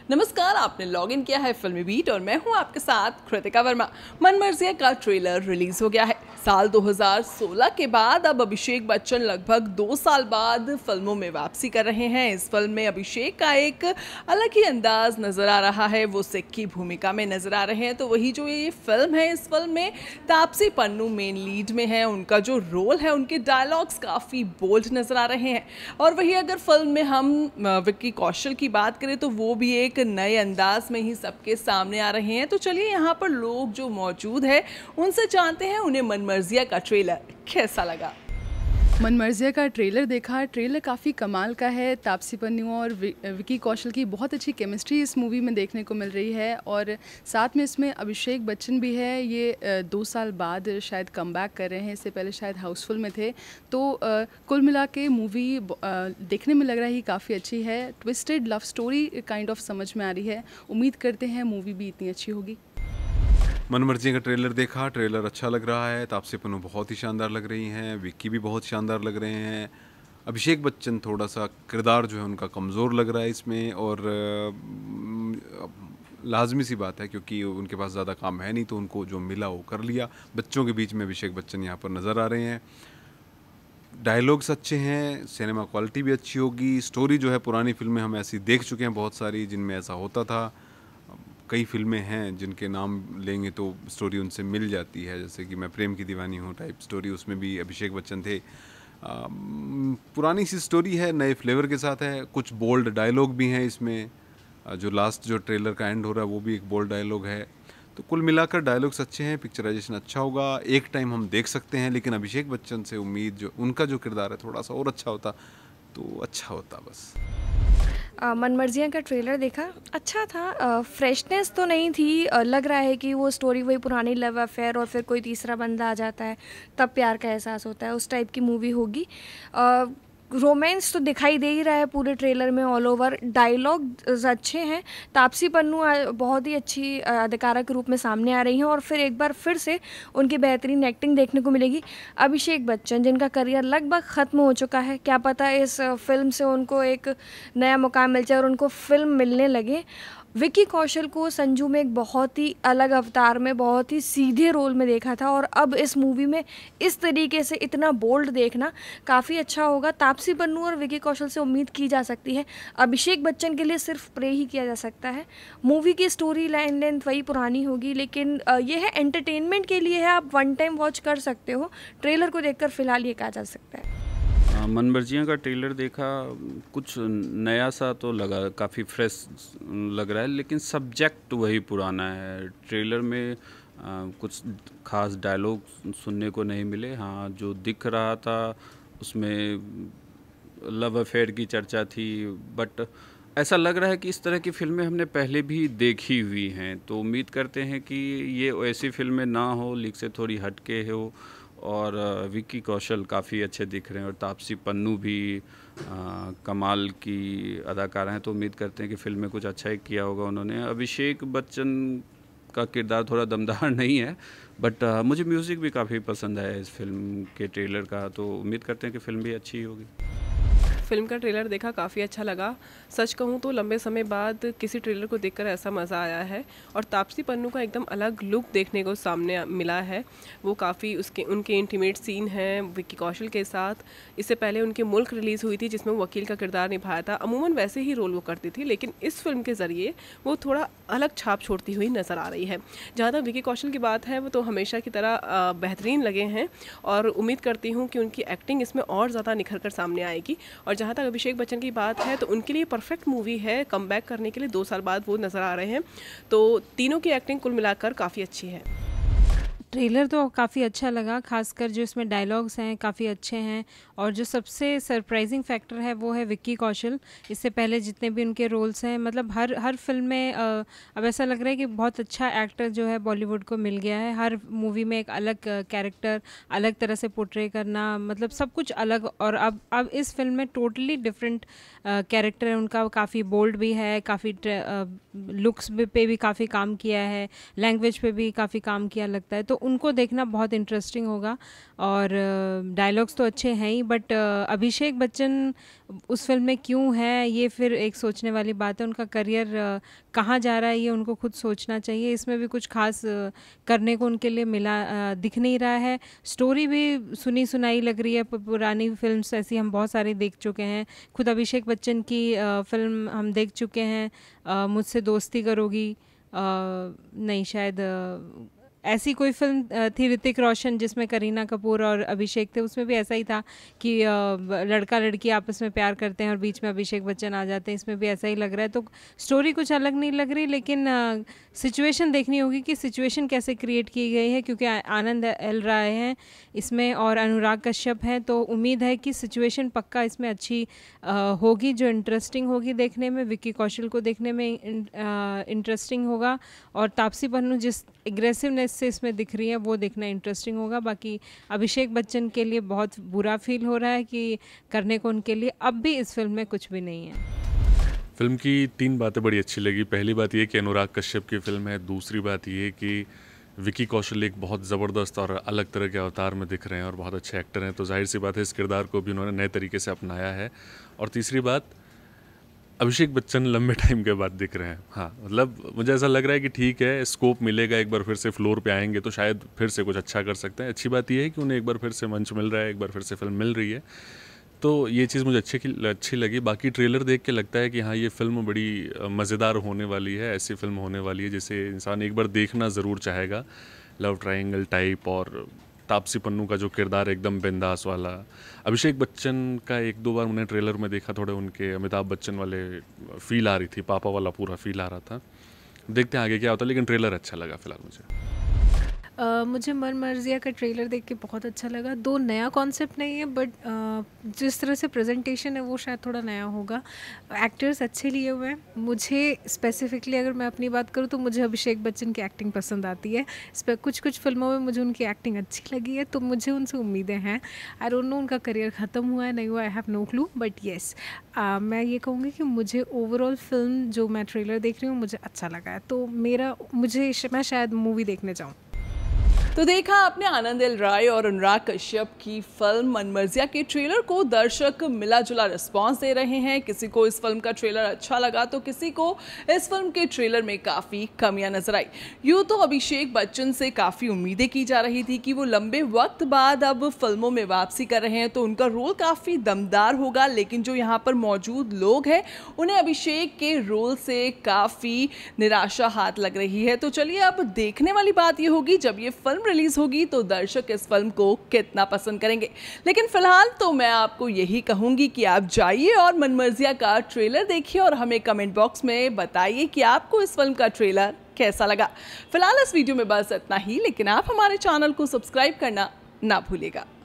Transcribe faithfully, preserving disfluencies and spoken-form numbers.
नमस्कार, आपने log in किया है फिल्मी बीट और मैं हूं आपके साथ कृतिका वर्मा। मनमर्जिया का ट्रेलर रिलीज हो गया है। साल दो हज़ार सोलह के बाद अब अभिषेक बच्चन लगभग दो साल बाद फिल्मों में वापसी कर रहे हैं। इस फिल्म में अभिषेक का एक अलग ही अंदाज नजर आ रहा है, वो सिख की भूमिका में नजर आ रहे हैं। तो वही जो ये फिल्म है, इस फिल्म में तापसी पन्नू मेन लीड में है। उनका जो रोल है, उनके डायलॉग्स काफ़ी बोल्ड नजर आ रहे हैं। और वही अगर फिल्म में हम विक्की कौशल की बात करें तो वो भी एक नए अंदाज में ही सबके सामने आ रहे हैं। तो चलिए यहाँ पर लोग जो मौजूद है उनसे जानते हैं उन्हें मनमर्जिया का ट्रेलर कैसा लगा। मनमर्जिया का ट्रेलर देखा। ट्रेलर काफ़ी कमाल का है। तापसी पन्नू और विकी कौशल की बहुत अच्छी केमिस्ट्री इस मूवी में देखने को मिल रही है और साथ में इसमें अभिषेक बच्चन भी है। ये दो साल बाद शायद कम बैक कर रहे हैं, इससे पहले शायद हाउसफुल में थे। तो आ, कुल मिला के मूवी देखने में लग रहा है कि काफ़ी अच्छी है। Twisted love story kind of समझ में आ रही है। उम्मीद करते हैं मूवी भी इतनी अच्छी होगी। मनमर्जी का ट्रेलर देखा, ट्रेलर अच्छा लग रहा है। तापसी पन्नू बहुत ही शानदार लग रही हैं, विक्की भी बहुत शानदार लग रहे हैं। अभिषेक बच्चन थोड़ा सा किरदार जो है उनका कमज़ोर लग रहा है इसमें, और लाजमी सी बात है क्योंकि उनके पास ज़्यादा काम है नहीं तो उनको जो मिला वो कर लिया। बच्चों के बीच में अभिषेक बच्चन यहाँ पर नज़र आ रहे हैं। डायलॉग्स अच्छे हैं, सिनेमा क्वालिटी भी अच्छी होगी। स्टोरी जो है पुरानी फिल्में हम ऐसी देख चुके हैं बहुत सारी जिनमें ऐसा होता था। कई फिल्में हैं जिनके नाम लेंगे तो स्टोरी उनसे मिल जाती है, जैसे कि मैं प्रेम की दीवानी हूँ टाइप स्टोरी, उसमें भी अभिषेक बच्चन थे। आ, पुरानी सी स्टोरी है, नए फ्लेवर के साथ है। कुछ बोल्ड डायलॉग भी हैं इसमें। जो लास्ट जो ट्रेलर का एंड हो रहा है वो भी एक बोल्ड डायलॉग है। तो कुल मिलाकर डायलॉग्स अच्छे हैं, पिक्चराइजेशन अच्छा होगा। एक टाइम हम देख सकते हैं, लेकिन अभिषेक बच्चन से उम्मीद जो उनका जो किरदार है थोड़ा सा और अच्छा होता तो अच्छा होता बस। मनमर्जिया का ट्रेलर देखा, अच्छा था। फ्रेशनेस तो नहीं थी। आ, लग रहा है कि वो स्टोरी वही पुरानी लव अफेयर और फिर कोई तीसरा बंदा आ जाता है तब प्यार का एहसास होता है, उस टाइप की मूवी होगी। आ, रोमांस तो दिखाई दे ही रहा है पूरे ट्रेलर में ऑल ओवर। डायलॉग अच्छे हैं। तापसी पन्नू बहुत ही अच्छी अदाकारा के रूप में सामने आ रही हैं और फिर एक बार फिर से उनकी बेहतरीन एक्टिंग देखने को मिलेगी। अभिषेक बच्चन जिनका करियर लगभग ख़त्म हो चुका है, क्या पता इस फिल्म से उनको एक नया मुकाम मिल जाए और उनको फिल्म मिलने लगे। विकी कौशल को संजू में एक बहुत ही अलग अवतार में, बहुत ही सीधे रोल में देखा था और अब इस मूवी में इस तरीके से इतना बोल्ड देखना काफ़ी अच्छा होगा। तापसी पन्नू और विकी कौशल से उम्मीद की जा सकती है। अभिषेक बच्चन के लिए सिर्फ प्रे ही किया जा सकता है। मूवी की स्टोरी लाइन लेंथ वही पुरानी होगी, लेकिन ये है एंटरटेनमेंट के लिए है, आप वन टाइम वॉच कर सकते हो। ट्रेलर को देखकर फ़िलहाल ये कहा जा सकता है। मनमर्जिया का ट्रेलर देखा, कुछ नया सा तो लगा, काफ़ी फ्रेश लग रहा है, लेकिन सब्जेक्ट वही पुराना है। ट्रेलर में आ, कुछ खास डायलॉग सुनने को नहीं मिले। हाँ, जो दिख रहा था उसमें लव अफेयर की चर्चा थी, बट ऐसा लग रहा है कि इस तरह की फिल्में हमने पहले भी देखी हुई हैं। तो उम्मीद करते हैं कि ये ऐसी फिल्में ना हो, लीक से थोड़ी हटके हो। और विक्की कौशल काफ़ी अच्छे दिख रहे हैं और तापसी पन्नू भी आ, कमाल की अदाकारा हैं। तो उम्मीद करते हैं कि फिल्म में कुछ अच्छा ही किया होगा उन्होंने। अभिषेक बच्चन का किरदार थोड़ा दमदार नहीं है, बट आ, मुझे म्यूज़िक भी काफ़ी पसंद है इस फिल्म के ट्रेलर का। तो उम्मीद करते हैं कि फिल्म भी अच्छी होगी। फिल्म का ट्रेलर देखा, काफ़ी अच्छा लगा। सच कहूँ तो लंबे समय बाद किसी ट्रेलर को देखकर ऐसा मज़ा आया है और तापसी पन्नू का एकदम अलग लुक देखने को सामने मिला है। वो काफ़ी उसके उनके इंटीमेट सीन हैं विक्की कौशल के साथ। इससे पहले उनकी मुल्क रिलीज़ हुई थी जिसमें वो वकील का किरदार निभाया था। अमूमन वैसे ही रोल वो करती थी, लेकिन इस फिल्म के ज़रिए वो थोड़ा अलग छाप छोड़ती हुई नज़र आ रही है। जहाँ तक विक्की कौशल की बात है, वो तो हमेशा की तरह बेहतरीन लगे हैं और उम्मीद करती हूँ कि उनकी एक्टिंग इसमें और ज़्यादा निखर कर सामने आएगी। और जहाँ तक अभिषेक बच्चन की बात है तो उनके लिए परफेक्ट मूवी है, कम बैक करने के लिए दो साल बाद वो नज़र आ रहे हैं। तो तीनों की एक्टिंग कुल मिलाकर काफ़ी अच्छी है। ट्रेलर तो काफ़ी अच्छा लगा, खासकर जो इसमें डायलॉग्स हैं काफ़ी अच्छे हैं और जो सबसे सरप्राइजिंग फैक्टर है वो है विक्की कौशल। इससे पहले जितने भी उनके रोल्स हैं, मतलब हर हर फिल्म में आ, अब ऐसा लग रहा है कि बहुत अच्छा एक्टर जो है बॉलीवुड को मिल गया है। हर मूवी में एक अलग कैरेक्टर, अलग तरह से पोर्ट्रे करना, मतलब सब कुछ अलग। और अब अब इस फिल्म में टोटली डिफरेंट कैरेक्टर है उनका। काफ़ी बोल्ड भी है, काफ़ी लुक्स पे भी काफ़ी काम किया है, लैंग्वेज पे भी काफ़ी काम किया लगता है। तो उनको देखना बहुत इंटरेस्टिंग होगा। और डायलॉग्स तो अच्छे हैं ही, बट अभिषेक बच्चन उस फिल्म में क्यों है ये फिर एक सोचने वाली बात है। उनका करियर कहाँ जा रहा है ये उनको खुद सोचना चाहिए। इसमें भी कुछ खास करने को उनके लिए मिला दिख नहीं रहा है। स्टोरी भी सुनी सुनाई लग रही है, पुरानी फिल्म्स ऐसी हम बहुत सारी देख चुके हैं। खुद अभिषेक बच्चन की फिल्म हम देख चुके हैं, मुझसे दोस्ती करोगी, नहीं शायद ऐसी कोई फिल्म थी ऋतिक रोशन जिसमें करीना कपूर और अभिषेक थे, उसमें भी ऐसा ही था कि लड़का लड़की आपस में प्यार करते हैं और बीच में अभिषेक बच्चन आ जाते हैं। इसमें भी ऐसा ही लग रहा है। तो स्टोरी कुछ अलग नहीं लग रही, लेकिन सिचुएशन देखनी होगी कि सिचुएशन कैसे क्रिएट की गई है, क्योंकि आनंद एल राय हैं इसमें और अनुराग कश्यप हैं। तो उम्मीद है कि सिचुएशन पक्का इसमें अच्छी होगी, जो इंटरेस्टिंग होगी देखने में। विक्की कौशल को देखने में इंटरेस्टिंग होगा और तापसी पन्नू जिस एग्रेसिवनेस से इसमें दिख रही है वो देखना इंटरेस्टिंग होगा। बाकी अभिषेक बच्चन के लिए बहुत बुरा फील हो रहा है कि करने को उनके लिए अब भी इस फिल्म में कुछ भी नहीं है। फिल्म की तीन बातें बड़ी अच्छी लगी। पहली बात ये कि अनुराग कश्यप की फिल्म है। दूसरी बात ये कि विकी कौशल एक बहुत ज़बरदस्त और अलग तरह के अवतार में दिख रहे हैं और बहुत अच्छे एक्टर हैं, तो जाहिर सी बात है इस किरदार को भी उन्होंने नए तरीके से अपनाया है। और तीसरी बात, अभिषेक बच्चन लंबे टाइम के बाद दिख रहे हैं। हाँ, मतलब मुझे ऐसा लग रहा है कि ठीक है, स्कोप मिलेगा, एक बार फिर से फ्लोर पे आएंगे तो शायद फिर से कुछ अच्छा कर सकते हैं। अच्छी बात यह है कि उन्हें एक बार फिर से मंच मिल रहा है, एक बार फिर से फिल्म मिल रही है, तो ये चीज़ मुझे अच्छी अच्छी लगी। बाकी ट्रेलर देख के लगता है कि हाँ, ये फिल्म बड़ी मज़ेदार होने वाली है। ऐसी फिल्म होने वाली है जिसे इंसान एक बार देखना ज़रूर चाहेगा। लव ट्रायंगल टाइप और तापसी पन्नू का जो किरदार एकदम बिंदास वाला। अभिषेक बच्चन का एक दो बार मैंने ट्रेलर में देखा, थोड़े उनके अमिताभ बच्चन वाले फील आ रही थी, पापा वाला पूरा फील आ रहा था। देखते हैं आगे क्या होता है, लेकिन ट्रेलर अच्छा लगा फिलहाल मुझे। Uh, मुझे मनमर्जिया का ट्रेलर देख के बहुत अच्छा लगा। दो नया कॉन्सेप्ट नहीं है, बट uh, जिस तरह से प्रेजेंटेशन है वो शायद थोड़ा नया होगा। एक्टर्स अच्छे लिए हुए हैं। मुझे स्पेसिफिकली अगर मैं अपनी बात करूँ तो मुझे अभिषेक बच्चन की एक्टिंग पसंद आती है। इस पर कुछ कुछ फिल्मों में मुझे उनकी एक्टिंग अच्छी लगी है, तो मुझे उनसे उम्मीदें हैं। आई डोंट नो उनका करियर ख़त्म हुआ है नहीं हुआ, I have no clue, but yes मैं ये कहूँगी कि मुझे ओवरऑल फिल्म जो मैं ट्रेलर देख रही हूँ मुझे अच्छा लगा है, तो मेरा मुझे मैं शायद मूवी देखने जाऊँ। तो देखा आपने आनंद एल राय और अनुराग कश्यप की फिल्म मनमर्जिया के ट्रेलर को। दर्शक मिला जुला रिस्पांस दे रहे हैं। किसी को इस फिल्म का ट्रेलर अच्छा लगा तो किसी को इस फिल्म के ट्रेलर में काफ़ी कमियां नजर आई। यूँ तो अभिषेक बच्चन से काफ़ी उम्मीदें की जा रही थी कि वो लंबे वक्त बाद अब फिल्मों में वापसी कर रहे हैं तो उनका रोल काफ़ी दमदार होगा, लेकिन जो यहाँ पर मौजूद लोग हैं उन्हें अभिषेक के रोल से काफ़ी निराशा हाथ लग रही है। तो चलिए अब देखने वाली बात ये होगी जब ये फिल्म रिलीज होगी तो दर्शक इस फिल्म को कितना पसंद करेंगे। लेकिन फिलहाल तो मैं आपको यही कहूंगी कि आप जाइए और मनमर्जिया का ट्रेलर देखिए और हमें कमेंट बॉक्स में बताइए कि आपको इस फिल्म का ट्रेलर कैसा लगा। फिलहाल इस वीडियो में बस इतना ही, लेकिन आप हमारे चैनल को सब्सक्राइब करना ना भूलिएगा।